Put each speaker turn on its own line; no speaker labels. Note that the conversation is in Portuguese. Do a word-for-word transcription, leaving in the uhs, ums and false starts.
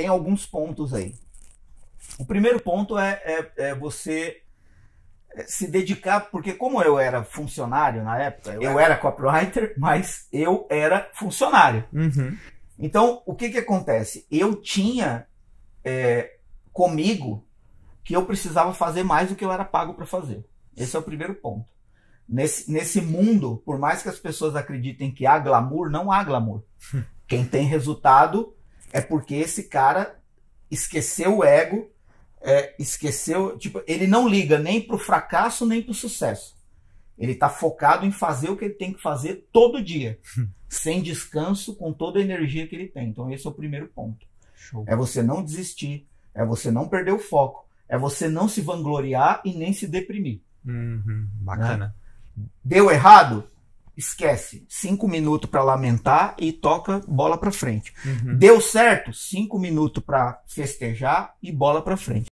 tem alguns pontos aí. O primeiro ponto é, é, é você se dedicar, porque como eu era funcionário na época, eu, eu era copywriter, mas eu era funcionário.
Uhum.
Então, o que que acontece? Eu tinha é, comigo que eu precisava fazer mais do que eu era pago para fazer. Esse é o primeiro ponto. Nesse, nesse mundo, por mais que as pessoas acreditem que há glamour, não há glamour. Quem tem resultado é porque esse cara esqueceu o ego, é, esqueceu, tipo, ele não liga nem pro fracasso nem pro sucesso. Ele está focado em fazer o que ele tem que fazer todo dia, sem descanso, com toda a energia que ele tem. Então esse é o primeiro ponto.
Show.
É você não desistir, é você não perder o foco, é você não se vangloriar e nem se deprimir.
Uhum. Bacana.
Né? Deu errado? Esquece. Cinco minutos para lamentar e toca bola para frente.
Uhum.
Deu certo? Cinco minutos para festejar e bola para frente.